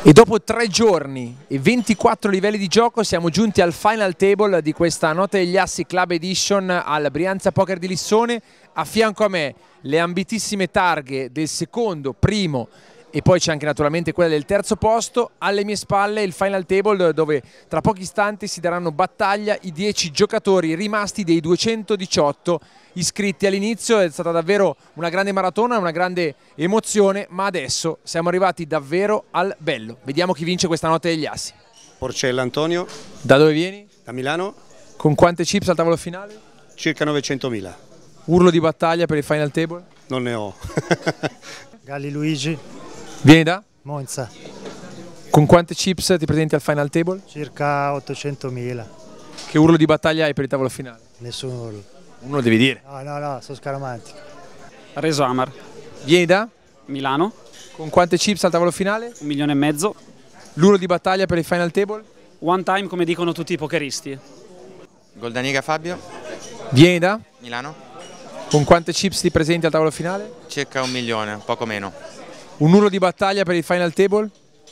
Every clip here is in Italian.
E dopo 3 giorni e 24 livelli di gioco siamo giunti al final table di questa Notte degli Assi Club Edition al Brianza Poker di Lissone. A fianco a me le ambitissime targhe del secondo, primo e poi c'è anche naturalmente quella del terzo posto. Alle mie spalle il final table dove tra pochi istanti si daranno battaglia i 10 giocatori rimasti dei 218 iscritti all'inizio. È stata davvero una grande maratona, una grande emozione, ma adesso siamo arrivati davvero al bello. Vediamo chi vince questa Notte degli Assi. Porcella Antonio. Da dove vieni? Da Milano. Con quante chips al tavolo finale? Circa 900.000. Urlo di battaglia per il final table? Non ne ho. Galli Luigi. Vieni da? Monza. Con quante chips ti presenti al final table? Circa 800.000. Che urlo di battaglia hai per il tavolo finale? Nessun urlo. Uno lo devi dire. No, sono scaramantico. Reso Amar. Vieni da? Milano. Con quante chips al tavolo finale? 1,5 milioni. L'urlo di battaglia per il final table? One time, come dicono tutti i pokeristi. Goldaniga Fabio. Vieni da? Milano. Con quante chips ti presenti al tavolo finale? Circa 1 milione, poco meno. Un urlo di battaglia per il final table?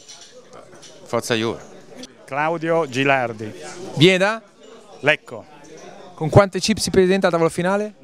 Forza Juve. Claudio Gilardi. Vieni da? Lecco. Con quante chips si presenta al tavolo finale?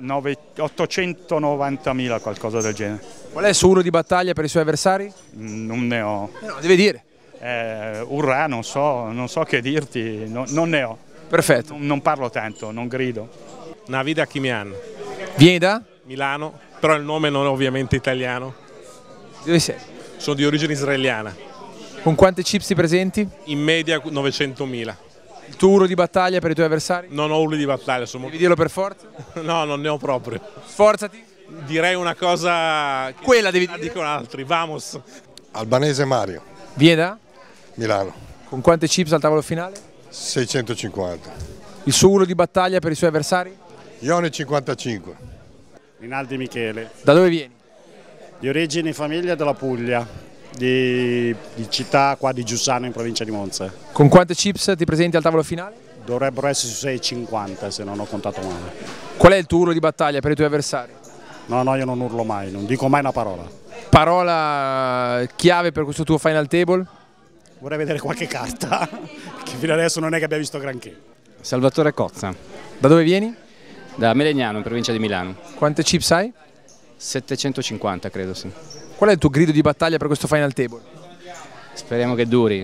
890.000, qualcosa del genere. Qual è il suo urlo di battaglia per i suoi avversari? Non ne ho. No, deve dire. Urrà, non so che dirti, non ne ho. Perfetto. Non parlo tanto, non grido. Navida Kimian. Vieni da? Milano, però il nome non è ovviamente italiano. Dove sei? Sono di origine israeliana. Con quante chips ti presenti? In media 900.000. Il tuo urlo di battaglia per i tuoi avversari? Non ho urli di battaglia. Devi dirlo per forza? No, non ne ho proprio. Sforzati. Direi una cosa... Quella devi dire. Dicono altri, vamos. Albanese Mario. Vieni da? Milano. Con quante chips al tavolo finale? 650. Il suo urlo di battaglia per i suoi avversari? Ione 55. Rinaldi Michele. Da dove vieni? Di origine e famiglia della Puglia, di città qua di Giussano in provincia di Monza. Con quante chips ti presenti al tavolo finale? Dovrebbero essere su 6,50 se non ho contato male. Qual è il tuo urlo di battaglia per i tuoi avversari? No, io non urlo mai, non dico mai una parola. Parola chiave per questo tuo final table? Vorrei vedere qualche carta, che fino adesso non è che abbia visto granché. Salvatore Cozza. Da dove vieni? Da Melegnano, in provincia di Milano. Quante chips hai? 750 credo, sì. Qual è il tuo grido di battaglia per questo final table? Speriamo che duri.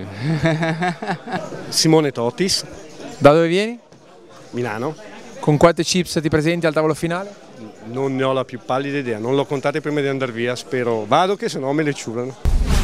Simone Totis. Da dove vieni? Milano. Con quante chips ti presenti al tavolo finale? Non ne ho la più pallida idea, non l'ho contate prima di andare via, spero. Vado che se no me le ciurano.